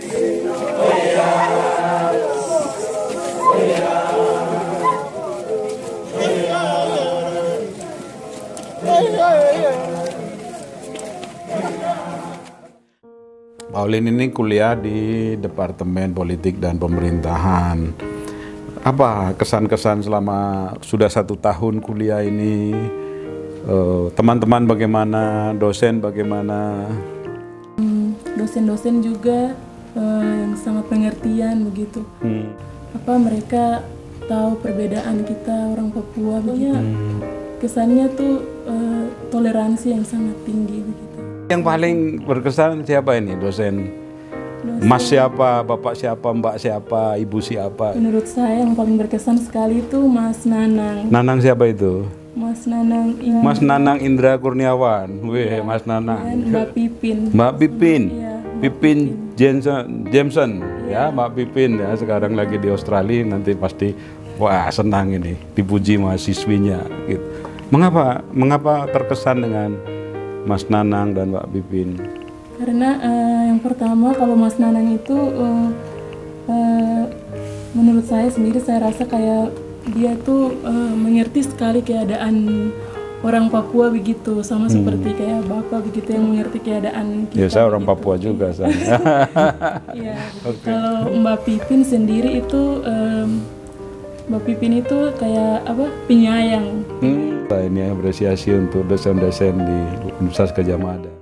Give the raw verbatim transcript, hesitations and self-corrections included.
Pauline ini kuliah di Departemen Politik dan Pemerintahan. Apa kesan-kesan selama sudah satu tahun kuliah ini? Teman-teman uh, bagaimana? Dosen bagaimana? Dosen-dosen juga uh, yang sangat pengertian begitu. Hmm. Apa mereka tahu perbedaan kita orang Papua begitu. Hmm. Kesannya tuh uh, toleransi yang sangat tinggi begitu. Yang paling berkesan siapa ini dosen? dosen? Mas siapa, bapak siapa, mbak siapa, ibu siapa? Menurut saya yang paling berkesan sekali itu Mas Nanang. Nanang siapa itu? Mas Nanang Indra. Mas Nanang Indra Kurniawan. Wih, ya. Mas Nanang. Dan Mbak Pipin. Mbak Pipin. Ya, Mbak Pipin Jameson, Jameson. Ya. Ya, Mbak Pipin ya sekarang lagi di Australia, nanti pasti wah senang ini dipuji mahasiswinya gitu. Mengapa mengapa terkesan dengan Mas Nanang dan Mbak Pipin? Karena uh, yang pertama kalau Mas Nanang itu uh, uh, menurut saya sendiri saya rasa kayak dia tuh uh, mengerti sekali keadaan orang Papua begitu, sama hmm. seperti kayak Bapak begitu yang mengerti keadaan kita. Ya saya orang begitu. Papua juga saya. Ya, okay. Kalau Mbak Pipin sendiri itu um, Mbak Pipin itu kayak apa penyayang. Hmm. Ini apresiasi untuk dosen-dosen di Universitas Gadjah Mada.